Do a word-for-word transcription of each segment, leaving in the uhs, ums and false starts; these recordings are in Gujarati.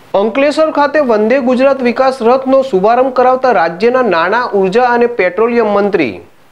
અંકલેશ્વર ખાતે વંદે ગુજરાત વિકાસ રથનો શુભારંભ કરાવતા રાજ્યના નાણાં, ઉર્જા અને પેટ્રોલિયમ મંત્રી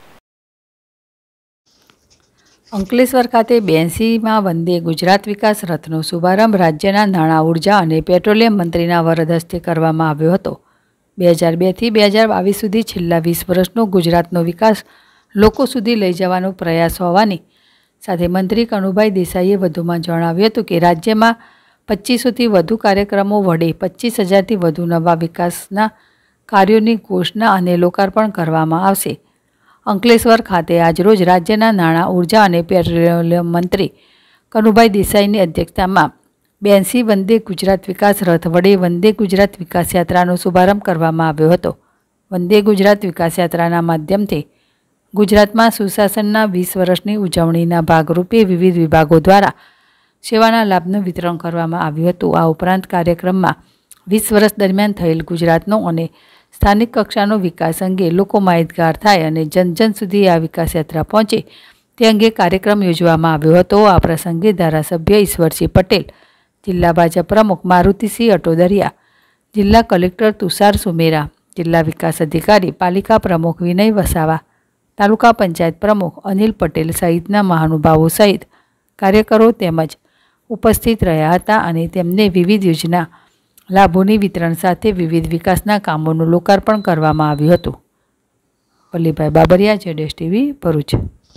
અંકલેશ્વર ખાતે બ્યાસીમાં વંદે ગુજરાત વિકાસ રથનો શુભારંભ રાજ્યના નાણાં, ઉર્જા અને પેટ્રોલિયમ મંત્રીના વરદ હસ્તે કરવામાં આવ્યો હતો। બે હજાર બેથી બે હજાર બાવીસ સુધી છેલ્લા વીસ વર્ષનો ગુજરાતનો વિકાસ લોકો સુધી લઈ જવાનો પ્રયાસ હોવાની સાથે મંત્રી કનુભાઈ દેસાઈએ વધુમાં જણાવ્યું હતું કે રાજ્યમાં પચીસોથી વધુ કાર્યક્રમો વડે પચીસ હજારથી વધુ નવા વિકાસના કાર્યોની ઘોષણા અને લોકાર્પણ કરવામાં આવશે। અંકલેશ્વર ખાતે આજરોજ રાજ્યના નાણાં, ઉર્જા અને પેટ્રોલિયમ મંત્રી કનુભાઈ દેસાઈની અધ્યક્ષતામાં બ્યાસી વંદે ગુજરાત વિકાસ રથ વડે વંદે ગુજરાત વિકાસ યાત્રાનો શુભારંભ કરવામાં આવ્યો હતો। વંદે ગુજરાત વિકાસ યાત્રાના માધ્યમથી ગુજરાતમાં સુશાસનના વીસ વર્ષની ઉજવણીના ભાગરૂપે વિવિધ વિભાગો દ્વારા સેવાના લાભનું વિતરણ કરવામાં આવ્યું હતું। આ ઉપરાંત કાર્યક્રમમાં વીસ વર્ષ દરમિયાન થયેલ ગુજરાતનો અને સ્થાનિક કક્ષાનો વિકાસ અંગે લોકો માહિતગાર થાય અને જન જન સુધી આ વિકાસ યાત્રા પહોંચે તે અંગે કાર્યક્રમ યોજવામાં આવ્યો હતો। આ પ્રસંગે ધારાસભ્ય ઈશ્વરસિંહ પટેલ, જિલ્લા ભાજપ પ્રમુખ મારુતિસિંહ અટોદરિયા, જિલ્લા કલેક્ટર તુષાર સુમેરા, જિલ્લા વિકાસ અધિકારી પાલિકા પ્રમુખ વિનય વસાવા, તાલુકા પંચાયત પ્રમુખ અનિલ પટેલ સહિતના મહાનુભાવો સહિત કાર્યકરો તેમજ ઉપસ્થિત રહ્યા હતા અને તેમને વિવિધ યોજના લાભોની વિતરણ સાથે વિવિધ વિકાસના કામોનું લોકાર્પણ કરવામાં આવ્યું હતું। વલ્લીભાઈ બાબરિયા, જેડેશ ટીવી, ભરૂચ।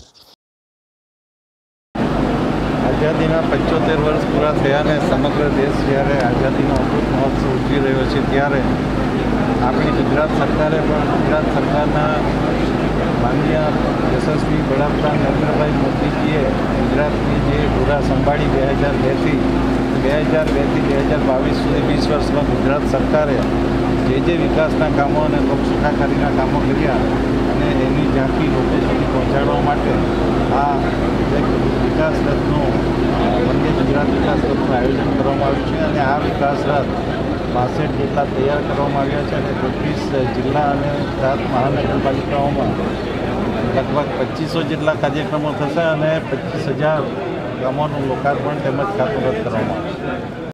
આઝાદીના પંચોતેર વર્ષ પૂરા થયા અને સમગ્ર દેશ જ્યારે આઝાદીનો અમૃત મહોત્સવ ઉજવી રહ્યો છે ત્યારે આપણી ગુજરાત સરકારે પણ ગુજરાત સરકારના માનનીય યશસ્વી વડાપ્રધાન નરેન્દ્રભાઈ મોદીજીએ ગુજરાતની જે ધુરા સંભાળી બે હજાર બેથી બે હજાર બેથી બે હજાર બાવીસ સુધી વીસ વર્ષમાં ગુજરાત સરકારે જે જે વિકાસના કામો અને લોક સુખાકારીના કામો કર્યા અને એની ઝાંખી લોકો સુધી પહોંચાડવા માટે આ એક વિકાસ રથનું વંદે ગુજરાત વિકાસ રથનું આયોજન કરવામાં આવ્યું છે અને આ વિકાસ રથ બાસઠ જેટલા તૈયાર કરવામાં આવ્યા છે અને ચોવીસ જિલ્લા અને સાત મહાનગરપાલિકાઓમાં લગભગ પચીસો જેટલા કાર્યક્રમો થશે અને પચીસ હજાર ગામોનું લોકાર્પણ તેમજ ખાતમુહૂર્ત કરવામાં આવશે।